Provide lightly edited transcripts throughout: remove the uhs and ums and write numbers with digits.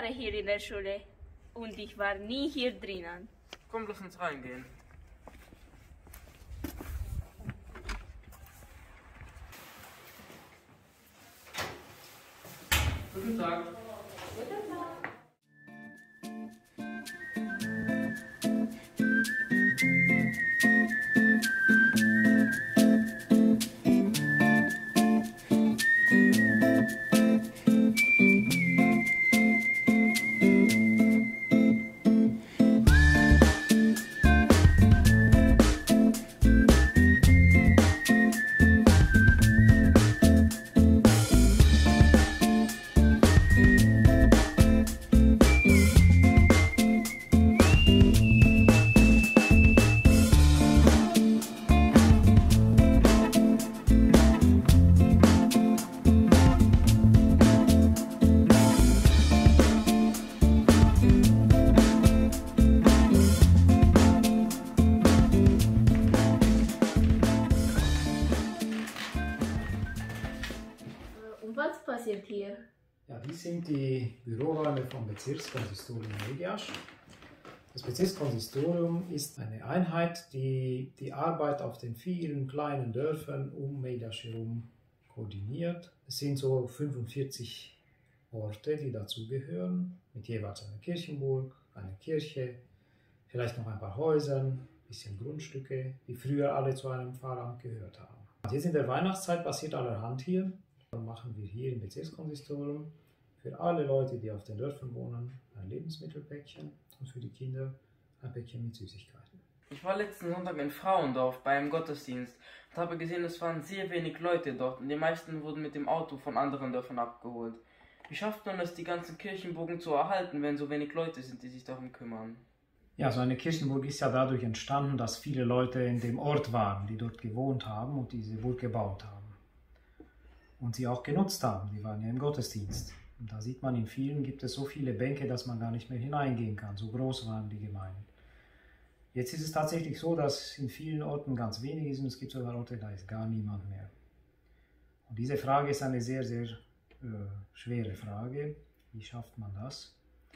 Jahre hier in der Schule und ich war nie hier drinnen. Komm, lass uns reingehen. Guten Tag. Und was passiert hier? Ja, dies sind die Büroräume vom Bezirkskonsistorium Mediasch. Das Bezirkskonsistorium ist eine Einheit, die die Arbeit auf den vielen kleinen Dörfern um Mediasch herum koordiniert. Es sind so 45 Orte, die dazugehören, mit jeweils einer Kirchenburg, einer Kirche, vielleicht noch ein paar Häusern, ein bisschen Grundstücke, die früher alle zu einem Pfarramt gehört haben. Und jetzt in der Weihnachtszeit passiert allerhand hier. Dann machen wir hier im Bezirkskonsistorium für alle Leute, die auf den Dörfern wohnen, ein Lebensmittelpäckchen und für die Kinder ein Päckchen mit Süßigkeiten. Ich war letzten Sonntag in Frauendorf bei einem Gottesdienst und habe gesehen, es waren sehr wenig Leute dort und die meisten wurden mit dem Auto von anderen Dörfern abgeholt. Wie schafft man es, die ganzen Kirchenburgen zu erhalten, wenn so wenig Leute sind, die sich darum kümmern? Ja, so eine Kirchenburg ist ja dadurch entstanden, dass viele Leute in dem Ort waren, die dort gewohnt haben und diese Burg gebaut haben. Und sie auch genutzt haben. Die waren ja im Gottesdienst. Und da sieht man, in vielen gibt es so viele Bänke, dass man gar nicht mehr hineingehen kann. So groß waren die Gemeinden. Jetzt ist es tatsächlich so, dass in vielen Orten ganz wenig ist und es gibt sogar Orte, da ist gar niemand mehr. Und diese Frage ist eine sehr, sehr schwere Frage. Wie schafft man das?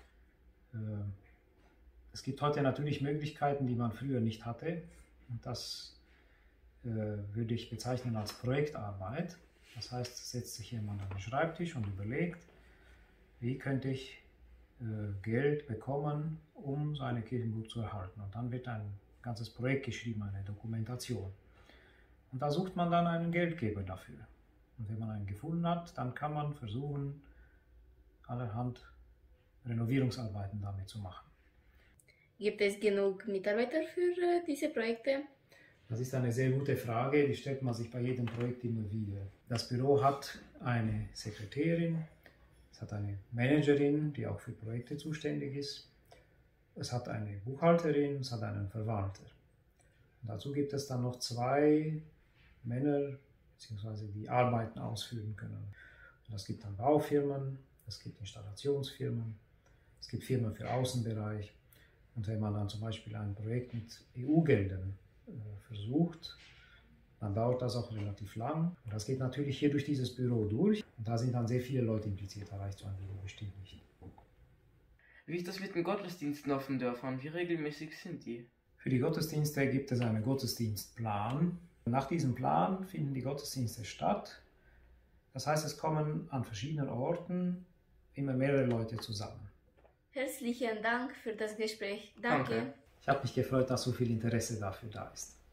Es gibt heute natürlich Möglichkeiten, die man früher nicht hatte. Und das würde ich bezeichnen als Projektarbeit. Das heißt, es setzt sich jemand an den Schreibtisch und überlegt, wie könnte ich Geld bekommen, um so eine Kirchenburg zu erhalten. Und dann wird ein ganzes Projekt geschrieben, eine Dokumentation. Und da sucht man dann einen Geldgeber dafür. Und wenn man einen gefunden hat, dann kann man versuchen, allerhand Renovierungsarbeiten damit zu machen. Gibt es genug Mitarbeiter für diese Projekte? Das ist eine sehr gute Frage, die stellt man sich bei jedem Projekt immer wieder. Das Büro hat eine Sekretärin, es hat eine Managerin, die auch für Projekte zuständig ist, es hat eine Buchhalterin, es hat einen Verwalter. Und dazu gibt es dann noch 2 Männer, beziehungsweise die Arbeiten ausführen können. Und es gibt dann Baufirmen, es gibt Installationsfirmen, es gibt Firmen für Außenbereich. Und wenn man dann zum Beispiel ein Projekt mit EU-Geldern versucht, dann dauert das auch relativ lang. Und das geht natürlich hier durch dieses Büro durch. Und da sind dann sehr viele Leute impliziert, da reicht so ein Büro bestimmt nicht. Wie ist das mit den Gottesdiensten auf den Dörfern? Wie regelmäßig sind die? Für die Gottesdienste gibt es einen Gottesdienstplan. Nach diesem Plan finden die Gottesdienste statt. Das heißt, es kommen an verschiedenen Orten immer mehrere Leute zusammen. Herzlichen Dank für das Gespräch. Danke. Ich habe mich gefreut, dass so viel Interesse dafür da ist.